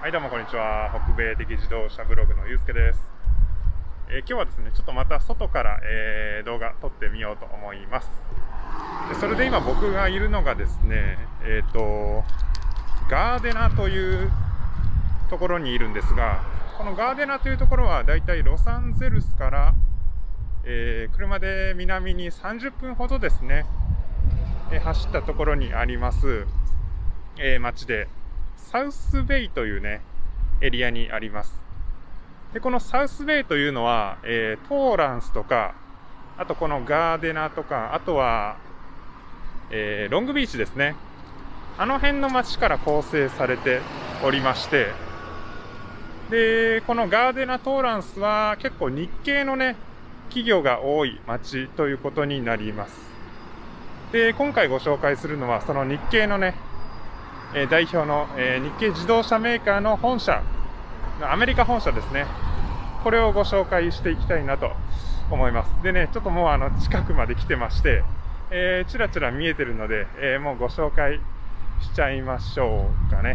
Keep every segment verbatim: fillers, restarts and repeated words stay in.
はいどうもこんにちは。北米的自動車ブログのゆうすけです。えー、今日はですね、ちょっとまた外から、えー、動画撮ってみようと思います。でそれで今僕がいるのがですね、えっと、ガーデナというところにいるんですが、このガーデナというところはだいたいロサンゼルスから、えー、車で南にさんじゅっぷんほどですね、えー、走ったところにあります、えー、町で、サウスベイというね、エリアにあります。で、このサウスベイというのは、えー、トーランスとか、あとこのガーデナとか、あとは、えー、ロングビーチですね。あの辺の町から構成されておりまして、で、このガーデナトーランスは結構日系のね、企業が多い町ということになります。で、今回ご紹介するのは、その日系のね、代表の日系自動車メーカーの本社、アメリカ本社ですね。これをご紹介していきたいなと思います。でね、ちょっともうあの近くまで来てまして、えー、ちらちら見えてるので、えー、もうご紹介しちゃいましょうかね。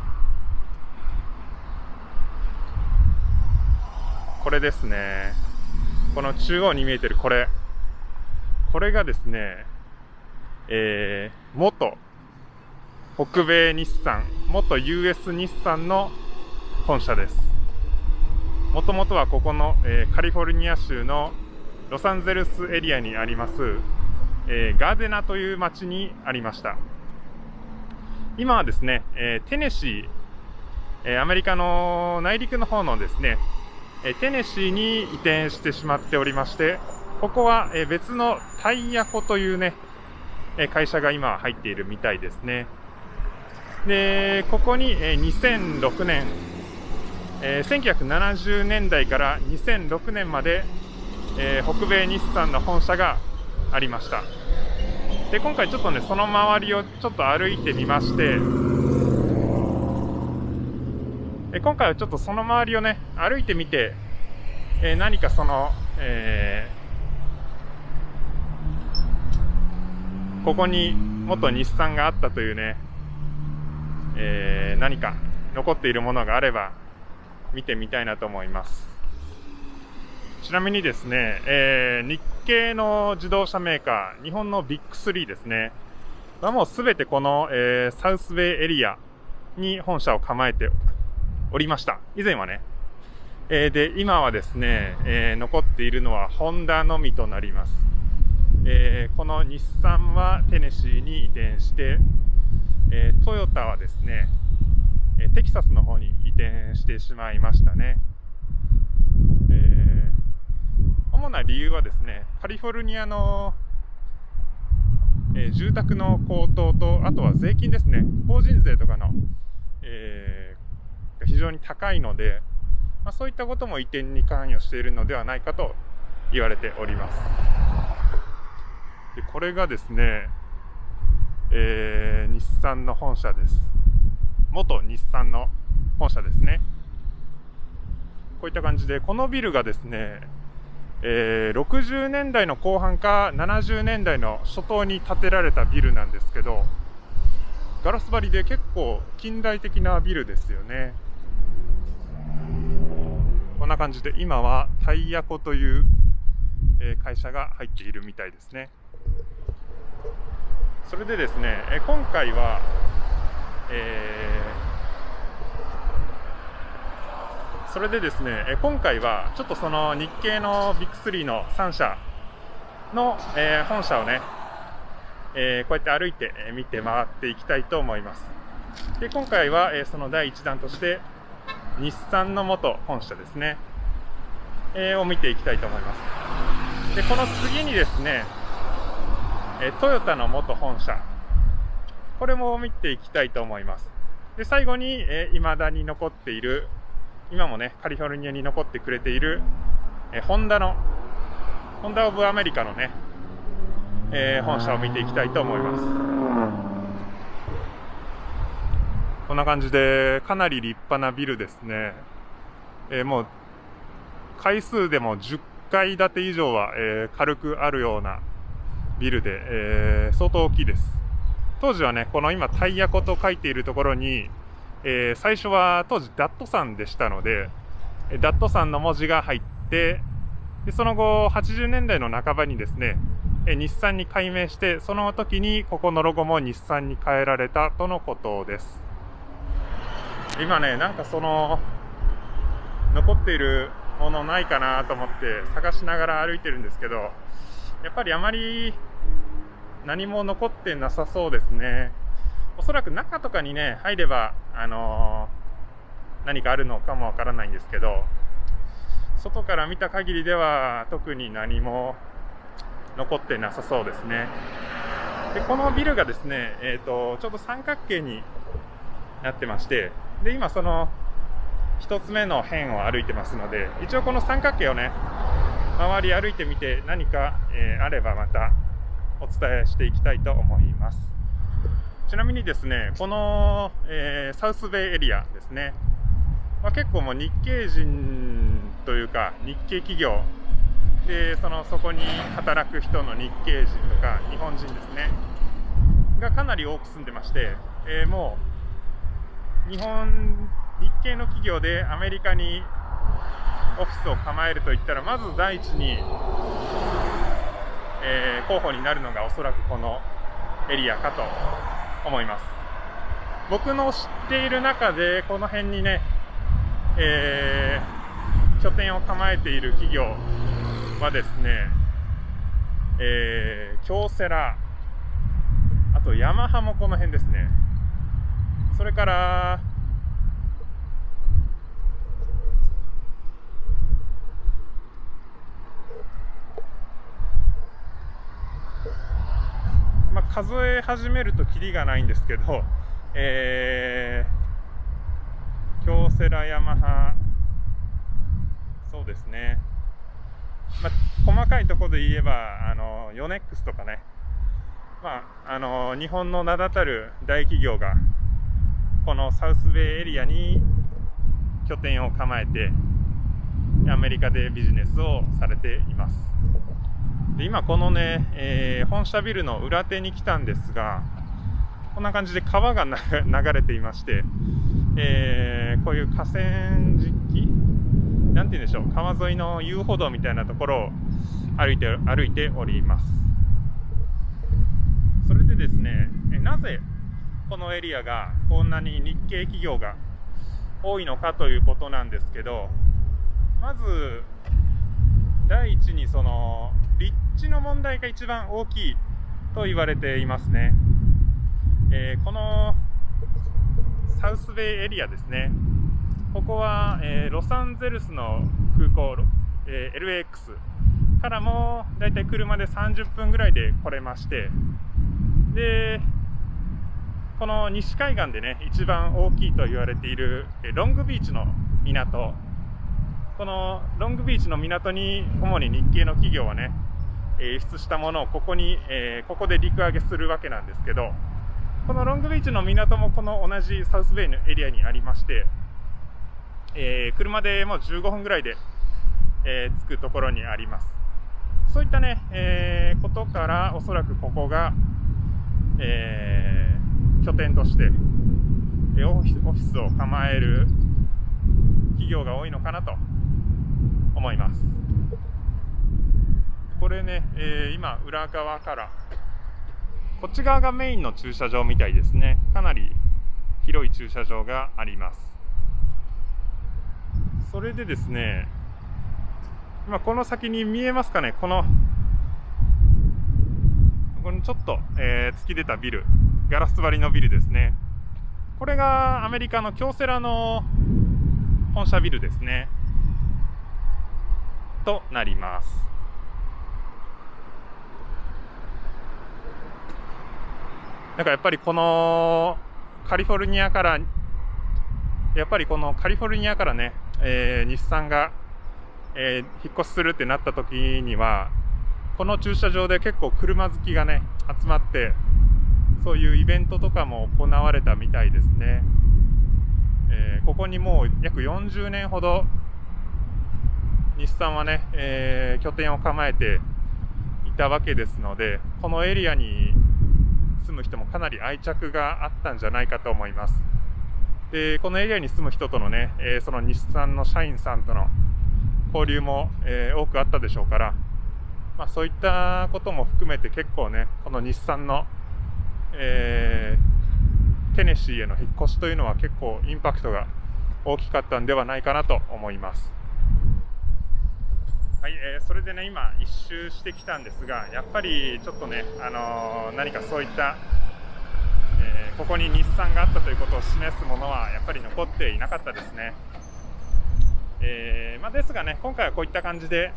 これですね。この中央に見えてるこれ。これがですね、えー、元北米日産、元 ユーエス 日産の本社です。もともとはここの、えー、カリフォルニア州のロサンゼルスエリアにあります、えー、ガーデナという町にありました。今はですね、えー、テネシー、えー、アメリカの内陸の方のですね、えー、テネシーに移転してしまっておりまして、ここは、えー、別のタイヤコというね、えー、会社が今入っているみたいですね。で、ここににせんろくねん、えー、せんきゅうひゃくななじゅうねんだいからにせんろくねんまで、えー、北米日産の本社がありました。で、今回ちょっとね、その周りをちょっと歩いてみまして、え今回はちょっとその周りをね、歩いてみて、えー、何かその、えー、ここに元日産があったというね、えー、何か残っているものがあれば見てみたいなと思います。ちなみにですね、えー、日系の自動車メーカー、日本のビッグスリーですね、はもうすべてこの、えー、サウスベイエリアに本社を構えておりました。以前はね。えー、で、今はですね、えー、残っているのはホンダのみとなります。えー、この日産はテネシーに移転して、えー、トヨタはですね、えー、テキサスの方に移転してしまいましたね。えー、主な理由はですね、カリフォルニアの、えー、住宅の高騰と、あとは税金ですね、法人税とかの、えー、が非常に高いので、まあ、そういったことも移転に関与しているのではないかと言われております。で、これがですね、えー、日産の本社です。元日産の本社ですね。こういった感じで、このビルがですね、えー、ろくじゅうねんだいの後半かななじゅうねんだいの初頭に建てられたビルなんですけど、ガラス張りで結構近代的なビルですよね。こんな感じで、今はタイヤコという、えー、会社が入っているみたいですね。それでですね、え今回は、えー、それでですね、え今回はちょっとその日系のビッグスリーのさんしゃの、えー、本社をね、えー、こうやって歩いて見て回っていきたいと思います。で、今回は、えー、そのだいいちだんとして日産の元本社ですね、えー、を見ていきたいと思います。で、この次にですね、えトヨタの元本社、これも見ていきたいと思います。で、最後に、えー、未だに残っている、今もね、カリフォルニアに残ってくれている、えー、ホンダの、ホンダオブアメリカのね、えー、本社を見ていきたいと思います。こんな感じで、かなり立派なビルですね。えー、もう、階数でもじゅっかい建て以上は、えー、軽くあるようなビルで、えー、相当大きいです。当時はね、この今タイヤコと書いているところに、 えー、最初は当時ダットさんでしたので、ダットさんの文字が入って、でその後はちじゅうねんだいの半ばにですね、え日産に改名して、その時にここのロゴも日産に変えられたとのことです。今ね、なんかその残っているものないかなと思って探しながら歩いてるんですけど、やっぱりあまり何も残ってなさそうですね。おそらく中とかにね入れば、あのー、何かあるのかもわからないんですけど、外から見た限りでは特に何も残ってなさそうですね。でこのビルがですね、えーと、ちょうど三角形になってまして、で今その一つ目の辺を歩いてますので、一応この三角形をね周り歩いてみて、何か、えー、あればまたお伝えしていきたいと思います。ちなみにですね、この、えー、サウスベイエリアですね、まあ、結構もう日系人というか日系企業で、そのそこに働く人の日系人とか日本人ですねがかなり多く住んでまして、えー、もう日本日系の企業でアメリカにオフィスを構えるといったら、まず第一に、えー、候補になるのがおそらくこのエリアかと思います。僕の知っている中でこの辺にね、えー、拠点を構えている企業はですね、えー、京セラ、あとヤマハもこの辺ですね。それからまあ、数え始めるとキリがないんですけど、えー、京セラ、ヤマハ、そうですね、まあ、細かいところで言えばあのヨネックスとかね、まあ、あの日本の名だたる大企業がこのサウスベイエリアに拠点を構えてアメリカでビジネスをされています。で今このね、えー、本社ビルの裏手に来たんですが、こんな感じで川が流れていまして、えー、こういう河川敷、なんて言うんでしょう、川沿いの遊歩道みたいなところを歩いて歩いております。それでですね、なぜこのエリアがこんなに日系企業が多いのかということなんですけど、まず第一にその立地の問題が一番大きいと言われていますね。えー、このサウスベイエリアですね、ここは、えー、ロサンゼルスの空港、えー、エルエーエックス からもだいたい車でさんじゅっぷんぐらいで来れまして、でこの西海岸でね一番大きいと言われているロングビーチの港、このロングビーチの港に主に日系の企業はね輸出したものをここに、えー、ここで陸揚げするわけなんですけど、このロングビーチの港もこの同じサウスベイのエリアにありまして、えー、車でもうじゅうごふんぐらいで、えー、着くところにあります。そういったね、えー、ことからおそらくここが、えー、拠点としてオフィスを構える企業が多いのかなと思います。これね、えー、今裏側からこっち側がメインの駐車場みたいですね。かなり広い駐車場があります。それでですね、今この先に見えますかね、このこのちょっと、えー、突き出たビル、ガラス張りのビルですね。これがアメリカの京セラの本社ビルですねとなります。なんかやっぱりこのカリフォルニアからやっぱりこのカリフォルニアからね、えー、日産が、えー、引っ越しするってなった時にはこの駐車場で結構車好きがね集まって、そういうイベントとかも行われたみたいですね。えー、ここにもう約よんじゅうねんほど日産はね、えー、拠点を構えていたわけですので、このエリアに住む人もかなり愛着があったんじゃないかと思います。 でこのエリアに住む人とのね、えー、その日産の社員さんとの交流も、えー、多くあったでしょうから、まあ、そういったことも含めて結構ね、この日産の、えー、テネシーへの引っ越しというのは結構インパクトが大きかったんではないかなと思います。はい、えー、それでね、今一周してきたんですが、やっぱりちょっとね、あのー、何かそういった、えー、ここに日産があったということを示すものはやっぱり残っていなかったですね。えーまあ、ですがね、今回はこういった感じで、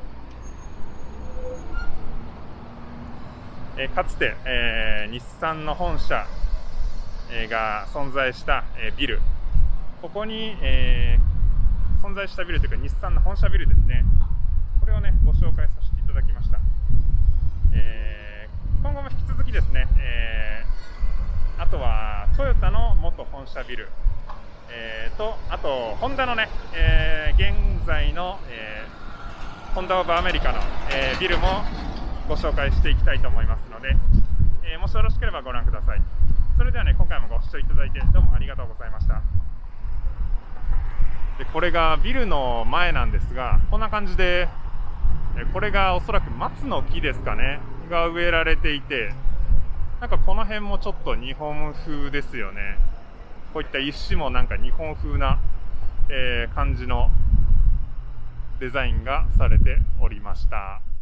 えー、かつて、えー、日産の本社、えー、が存在した、えー、ビル、ここに、えー、存在したビルというか日産の本社ビルですね、これをねご紹介させていただきました。えー、今後も引き続きですね、えー、あとはトヨタの元本社ビル、えー、とあとホンダのね、えー、現在の、えー、ホンダ・オブ・アメリカの、えー、ビルもご紹介していきたいと思いますので、えー、もしよろしければご覧ください。それではね、今回もご視聴いただいてどうもありがとうございました。でこれがビルの前なんですが、こんな感じで、これがおそらく松の木ですかねが植えられていて、なんかこの辺もちょっと日本風ですよね。こういった石もなんか日本風な、えー、感じのデザインがされておりました。